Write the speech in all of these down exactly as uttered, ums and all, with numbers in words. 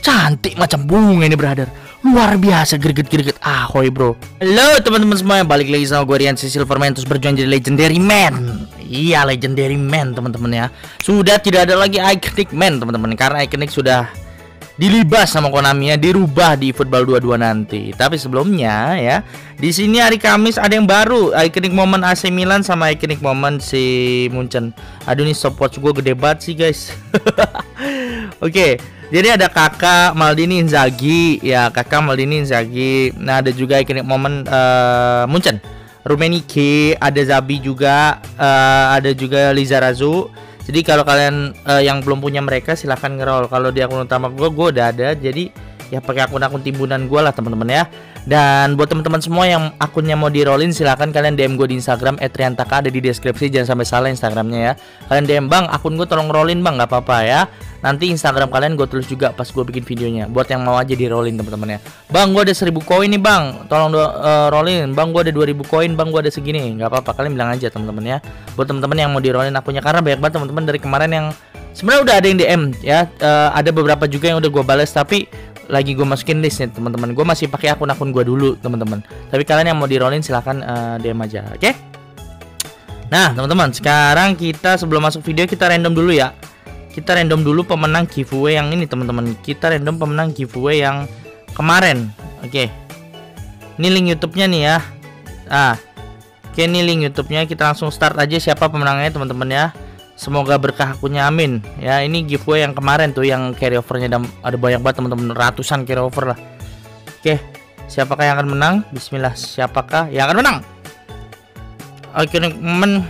Cantik macam bunga ini brother. Luar biasa, greget-greget. Ahoy bro. Halo teman-teman semua, balik lagi sama gue Rian si Silverman, terus berjuang jadi Legendary Man. Iya, Legendary Man teman-teman ya. Sudah tidak ada lagi Iconic Man teman-teman, karena Iconic sudah dilibas sama Konami ya, dirubah di Football dua puluh dua nanti. Tapi sebelumnya ya, di sini hari Kamis ada yang baru, Iconic Moment A C Milan sama Iconic Moment si Munchen. Aduh, nih stopwatch gue gede banget sih guys. Oke, okay, jadi ada Kakak Maldini Inzaghi ya, Kakak Maldini Inzaghi. Nah, ada juga Iconic Moment uh, Munchen, Rummenigge, ada Zabi juga, uh, ada juga Lizarazu. Jadi kalau kalian uh, yang belum punya mereka silahkan nge-roll. Kalau di akun utama gue, gue udah ada. Jadi ya pakai akun-akun timbunan gue lah teman-teman ya. Dan buat teman-teman semua yang akunnya mau di-rollin, silahkan kalian D M gue di Instagram et riantaka, ada di deskripsi. Jangan sampai salah Instagramnya ya. Kalian D M, bang akun gue tolong rollin bang, nggak apa-apa ya. Nanti Instagram kalian gue tulis juga pas gue bikin videonya. Buat yang mau aja di-rollin teman-teman ya. Bang gue ada seribu koin nih bang, tolong uh, rollin. Bang gue ada dua ribu koin, bang gue ada segini. Nggak apa-apa, kalian bilang aja teman-teman ya. Buat teman-teman yang mau di-rollin akunnya, karena banyak banget teman-teman dari kemarin yang sebenarnya udah ada yang D M ya. uh, Ada beberapa juga yang udah gue balas, tapi lagi gue masukin list nih teman-teman. Gue masih pakai akun-akun gue dulu teman-teman. Tapi kalian yang mau di-rollin silahkan uh, D M aja, oke? Okay? Nah teman-teman, sekarang kita sebelum masuk video kita random dulu ya. Kita random dulu pemenang giveaway yang ini teman-teman. Kita random pemenang giveaway yang kemarin. Oke, okay. Ini link YouTube-nya nih ya. Ah, oke, okay, ini link YouTube-nya. Kita langsung start aja siapa pemenangnya teman-teman ya. Semoga berkah akunnya, amin. Ya, ini giveaway yang kemarin tuh, yang carry over-nya ada banyak banget teman-teman, ratusan carry over lah. Oke, okay. Siapakah yang akan menang? Bismillah, siapakah yang akan menang? Iconic Moment,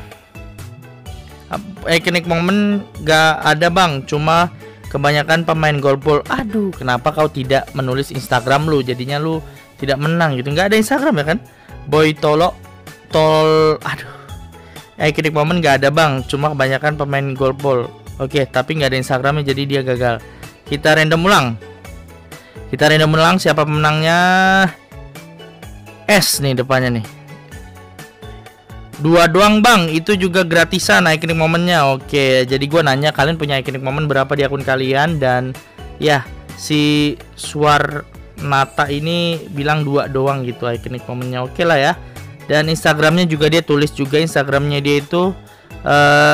Iconic Moment gak ada bang, cuma kebanyakan pemain golpol. Aduh, kenapa kau tidak menulis Instagram lu? Jadinya lu tidak menang gitu. Nggak ada Instagram ya kan? Boy Tolo Tol, aduh. Iconic Moment gak ada bang, cuma kebanyakan pemain golpol. Oke, tapi nggak ada Instagramnya, jadi dia gagal. Kita random ulang. Kita random ulang siapa pemenangnya. S nih depannya nih. Dua doang bang, itu juga gratisan Iconic Momentnya. Oke, jadi gue nanya kalian punya Iconic Moment berapa di akun kalian. Dan ya, si Suar Nata ini bilang dua doang gitu Iconic Momentnya. Oke lah ya. Dan Instagramnya juga dia tulis juga, Instagramnya dia itu uh,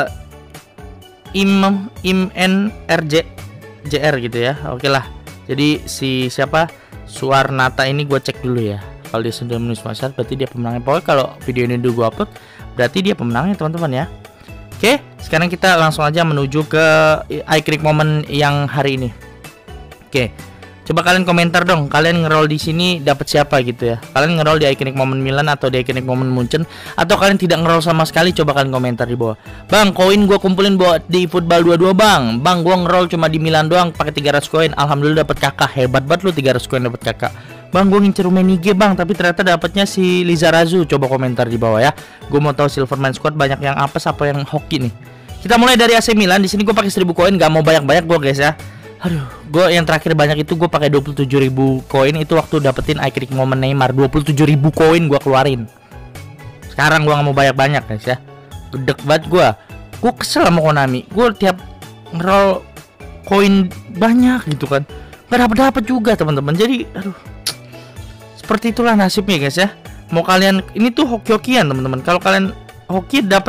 im im n r j j r gitu ya. Oke lah. Jadi si siapa Suar Nata ini gue cek dulu ya. Kalau dia sudah menulis masalah berarti dia pemenangnya. Pokoknya kalau video ini dulu gue upload berarti dia pemenangnya teman-teman ya. Oke, sekarang kita langsung aja menuju ke Iconic Moment yang hari ini. Oke, coba kalian komentar dong, kalian ngeroll di sini dapat siapa gitu ya. Kalian ngeroll di Iconic Moment Milan atau di Iconic Moment Munchen, atau kalian tidak ngeroll sama sekali? Coba kalian komentar di bawah. Bang, koin gue kumpulin buat di Football dua puluh dua bang. Bang, gue ngeroll cuma di Milan doang pakai tiga ratus koin. Alhamdulillah dapat kakak. Hebat banget lu, tiga ratus koin dapat kakak. Bang, gue ngincer Rummenigge bang, tapi ternyata dapatnya si Lizarazu. Coba komentar di bawah ya. Gue mau tahu Silverman Squad banyak yang apes apa yang hoki nih. Kita mulai dari A C Milan. Di sini gue pakai seribu koin, gak mau banyak-banyak gue guys ya. Aduh, gue yang terakhir banyak itu gue pakai dua puluh tujuh ribu koin, itu waktu dapetin Iconic Moment Neymar. Dua puluh tujuh ribu koin gue keluarin. Sekarang gue gak mau banyak-banyak guys ya. Gedek banget gue. Gue kesel sama Konami. Gue tiap ngeroll koin banyak gitu kan, gak dapet-dapet juga teman-teman. Jadi aduh, seperti itulah nasibnya guys ya. Mau kalian ini tuh hoki-hokian teman-teman. Kalau kalian hoki dapet,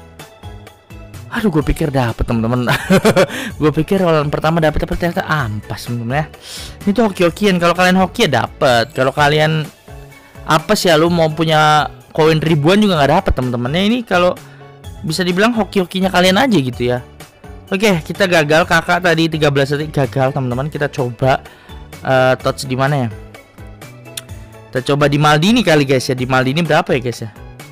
aduh gue pikir dapet teman-teman. Gue pikir rollan pertama dapet, tapi ternyata ampas teman-teman ya. Ini tuh hoki-hokian. Kalau kalian hoki ya dapet. Kalau kalian apes ya, lu mau punya koin ribuan juga nggak dapet teman-teman ya. Ini kalau bisa dibilang hoki-hokinya kalian aja gitu ya. Oke, kita gagal. Kakak tadi tiga belas detik gagal teman-teman. Kita coba uh, touch di mana ya? Kita coba di Maldini kali guys ya. Di Maldini berapa ya guys ya?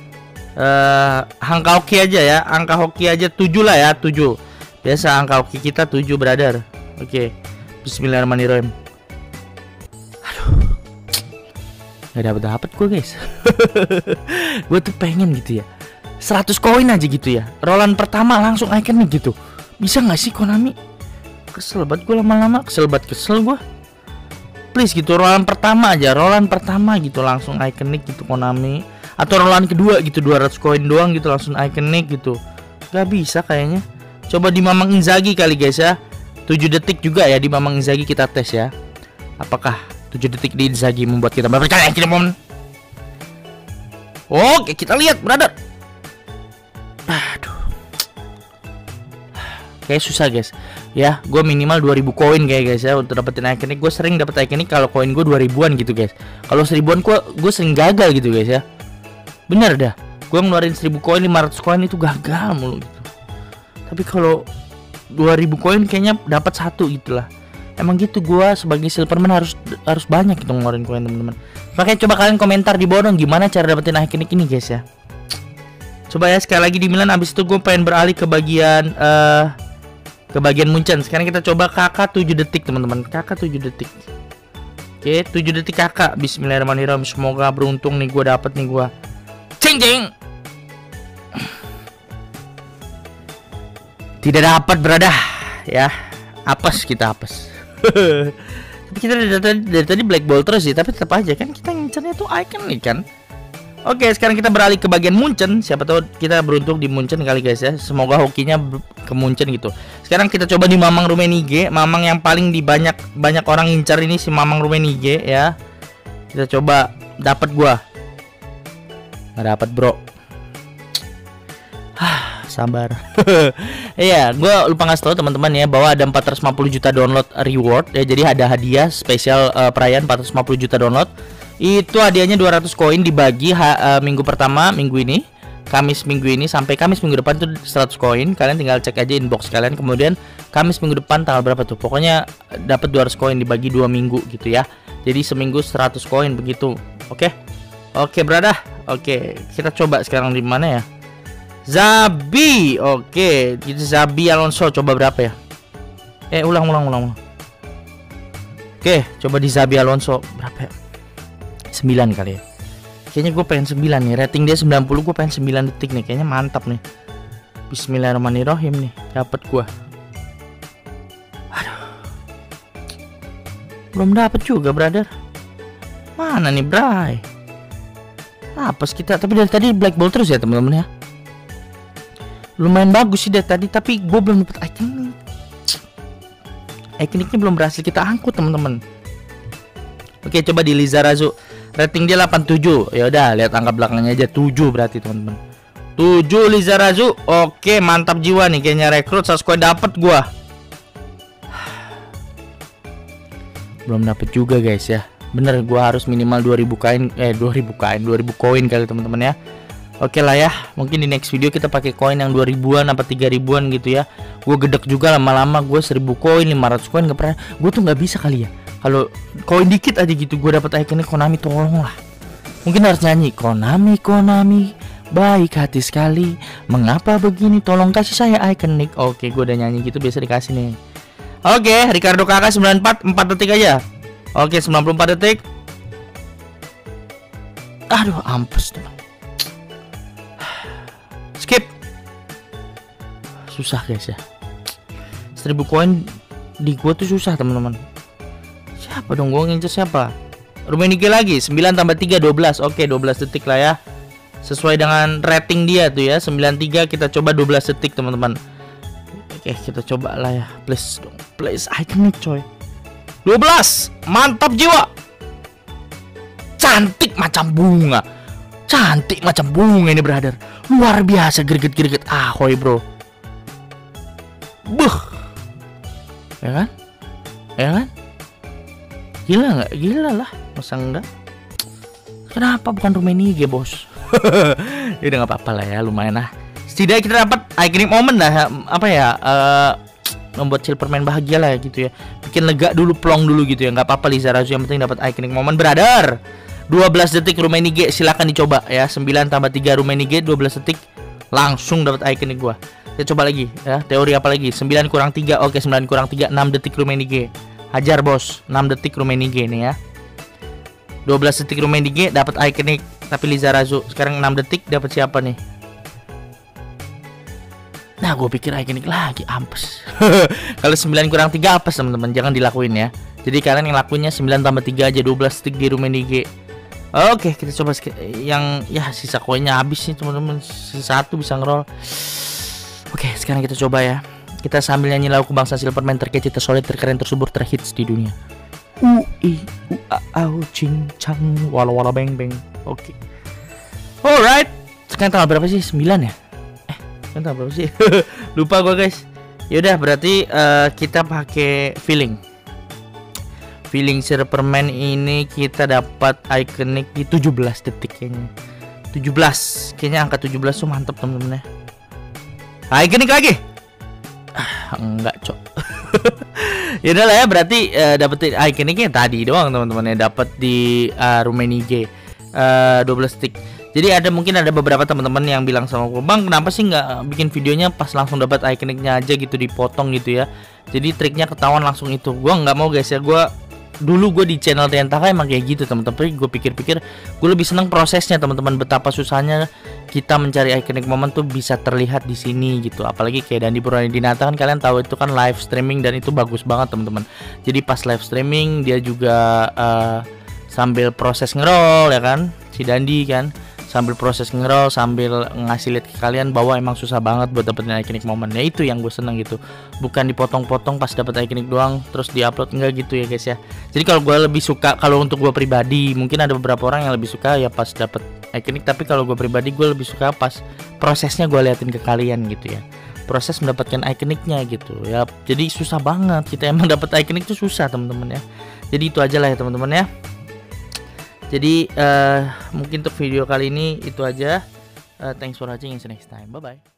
Uh, angka hoki aja ya. Angka hoki aja tujuh lah ya. tujuh. Biasa angka hoki kita tujuh brother. Oke, bismillahirrahmanirrahim. Aduh, gak dapet-dapet gue guys. Gue tuh pengen gitu ya, seratus koin aja gitu ya, rollan pertama langsung iconic gitu. Bisa gak sih Konami? Kesel banget gue lama-lama. Kesel banget, kesel gue. Please gitu, rollan pertama aja, rollan pertama gitu langsung iconic gitu Konami. Atau rollan kedua gitu, dua ratus koin doang gitu langsung iconic gitu. Gak bisa kayaknya. Coba di Mamang Inzaghi kali guys ya. tujuh detik juga ya di Mamang Inzaghi kita tes ya. Apakah tujuh detik di Inzaghi membuat kita mendapatkan iconic moment? Oke, kita lihat, brother. Aduh. Kayak susah, guys. Ya, gue minimal dua ribu koin kayak guys ya untuk dapetin iconic. Gue sering dapet iconic kalau koin gue dua ribuan gitu, guys. Kalau seribuan gue gue sering gagal gitu, guys ya. Bener dah. Gue ngeluarin seribu koin, lima ratus koin itu gagal mulu gitu. Tapi kalau dua ribu koin kayaknya dapat satu gitulah. Emang gitu, gue sebagai silverman harus harus banyak gitu ngeluarin koin, teman-teman. Makanya coba kalian komentar di bawah dong gimana cara dapetin iconic ini, guys ya. Coba ya sekali lagi di Milan. Abis itu gue pengen beralih ke bagian uh, ke bagian Munchen. Sekarang kita coba kakak tujuh detik, teman-teman. Kakak tujuh detik. Oke, tujuh detik kakak. Bismillahirrahmanirrahim. Semoga beruntung nih gue dapet nih gue. Cing cing. Tidak dapat, berada ya. Apes kita apes. Tapi kita dari tadi, dari tadi black ball terus sih, tapi tetap aja kan kita ngincernya tuh iconic kan. Oke, sekarang kita beralih ke bagian Munchen. Siapa tahu kita beruntung di Munchen kali, guys ya. Semoga hokinya ke Munchen gitu. Sekarang kita coba di Mamang Rummenigge. Mamang yang paling di banyak banyak orang ngincar ini si Mamang Rummenigge ya. Kita coba dapat gua. Nggak dapat, bro. Sabar. Iya, gue lupa ngasih tahu teman-teman ya bahwa ada empat ratus lima puluh juta download reward ya. Jadi ada hadiah spesial uh, perayaan empat ratus lima puluh juta download. Itu hadiahnya dua ratus koin dibagi ha, uh, minggu pertama minggu ini, Kamis minggu ini sampai Kamis minggu depan tuh seratus koin. Kalian tinggal cek aja inbox kalian. Kemudian Kamis minggu depan tanggal berapa tuh? Pokoknya dapat dua ratus koin dibagi dua minggu gitu ya. Jadi seminggu seratus koin begitu. Oke. Oke, brother. Oke, kita coba sekarang di mana ya? Zabi, oke, kita Zabi Alonso coba berapa ya? Eh, ulang, ulang, ulang, ulang. Oke, coba di Zabi Alonso berapa ya? sembilan kali ya. Kayaknya gue pengen sembilan nih. Rating dia sembilan puluh, gue pengen sembilan detik nih. Kayaknya mantap nih. Bismillahirrahmanirrahim nih. Dapat gue. Aduh. Belum dapat juga, brother. Mana nih, bray? Apa sih kita? Tapi dari tadi black ball terus ya, teman-teman ya. Lumayan bagus sih dari tadi, tapi gue belum dapat iconic. Iconicnya belum berhasil kita angkut, teman-teman. Oke, coba di Lizarazu. Rating dia delapan puluh tujuh. Ya udah, lihat angka belakangnya aja tujuh berarti, teman-teman. tujuh Lizarazu. Oke, mantap jiwa nih kayaknya rekrut seratus koin dapat gua. Belum dapat juga, guys ya. Bener, gua harus minimal dua ribu koin eh dua ribu koin, dua ribu koin kali, teman-teman ya. Oke lah ya, mungkin di next video kita pakai koin yang dua ribuan apa tiga ribuan gitu ya. Gue gedek juga lama-lama, gue seribu koin, lima ratus koin gak pernah. Gue tuh nggak bisa kali ya. Kalau koin dikit aja gitu gue dapat iconic. Konami tolong lah. Mungkin harus nyanyi Konami Konami baik hati sekali. Mengapa begini? Tolong kasih saya iconic. Oke, gue udah nyanyi gitu biasa dikasih nih. Oke, Ricardo Kakak sembilan puluh empat, empat detik aja. Oke, sembilan puluh empat detik. Aduh, ampes tuh. Skip. Susah, guys ya. seribu koin di gua tuh susah, teman-teman. Siapa dong gua ngincer siapa? Rummenigge lagi, sembilan tambah tiga, dua belas. Oke, dua belas detik lah ya. Sesuai dengan rating dia tuh ya, sembilan puluh tiga, kita coba dua belas detik, teman-teman. Oke, kita coba lah ya. Please dong, please iconic coy. dua belas. Mantap jiwa. Cantik macam bunga. Cantik macam bunga ini, brother. Luar biasa, greget-greget ahoy, bro. Buh. Ya kan? Ya kan? Gila nggak? Gila lah. Masa enggak? Kenapa bukan Rummenigge, bos? Ya udah nggak apa-apa lah ya, lumayan lah. Setidaknya kita dapat iconic moment lah. Apa ya? Uh, membuat Silverman bahagia lah gitu ya. Bikin lega dulu, plong dulu gitu ya. Nggak apa-apa Lizarazu, yang penting dapat iconic moment, brother. dua belas detik Rummenigge, silakan dicoba ya. Sembilan tambah tiga Rummenigge, dua belas detik langsung dapat iconic gua. Kita coba lagi ya. Teori apa lagi? sembilan kurang tiga. Oke, sembilan kurang tiga, enam detik Rummenigge. Hajar, bos. enam detik Rummenigge nih ya. dua belas detik Rummenigge dapat iconic, tapi Lizarazu sekarang enam detik dapat siapa nih? Nah, gue pikir iconic lagi, ampes. Kalau sembilan kurang tiga apes, teman-teman. Jangan dilakuin ya. Jadi kalian yang lakuinnya sembilan tambah tiga aja, dua belas detik di Rummenigge. Oke, kita coba yang ya sisa koinnya habis nih, teman-teman. Sisa satu bisa ngerol. Oke, sekarang kita coba ya. Kita sambil nyanyi lagu kebangsaan Silverman terkece, tersolid, terkeren, tersubur, terhits di dunia. U I U A au cing cang wala wala beng beng. Oke. Okay. Alright. Sekarang tanggal berapa sih? sembilan ya? Eh, sekarang tanggal berapa sih? Lupa gua, guys. Yaudah, berarti uh, kita pakai feeling. Feeling sirup permen ini kita dapat ikonik di tujuh belas detik kayaknya. tujuh belas. Kayaknya angka tujuh belas tuh mantep, temen-temen ya. Ikonik lagi. Ah, enggak, cok. Ya udah lah ya, berarti uh, dapetin ikoniknya tadi doang, teman-teman ya. Dapat di uh, Rumenige uh, dua belas detik. Jadi ada mungkin ada beberapa teman-teman yang bilang sama gue, "Bang, kenapa sih nggak bikin videonya pas langsung dapat ikoniknya aja gitu, dipotong gitu ya?" Jadi triknya ketahuan langsung itu. Gua nggak mau, guys ya. Gua dulu gue di channel Tentaka emang kayak gitu, teman-teman. Tapi gue pikir-pikir gue lebih seneng prosesnya, teman-teman. Betapa susahnya kita mencari ikonik momen tuh bisa terlihat di sini gitu. Apalagi kayak Dandi Purwanidinata kan, kalian tahu itu kan live streaming dan itu bagus banget, teman-teman. Jadi pas live streaming dia juga uh, sambil proses ngerol ya kan, si Dandi kan. Sambil proses ngerol, sambil ngasih lihat ke kalian bahwa emang susah banget buat dapetin ikonik momen. Ya itu yang gue seneng gitu. Bukan dipotong-potong pas dapet ikonik doang terus diupload, enggak gitu ya guys ya. Jadi kalau gue lebih suka, kalau untuk gue pribadi, mungkin ada beberapa orang yang lebih suka ya pas dapet ikonik. Tapi kalau gue pribadi, gue lebih suka pas prosesnya gue liatin ke kalian gitu ya. Proses mendapatkan ikoniknya gitu ya. Jadi susah banget kita emang dapet ikonik itu susah, teman-teman ya. Jadi itu aja lah ya, teman-teman ya. Jadi uh, mungkin untuk video kali ini itu aja. uh, Thanks for watching, see you next time. Bye bye.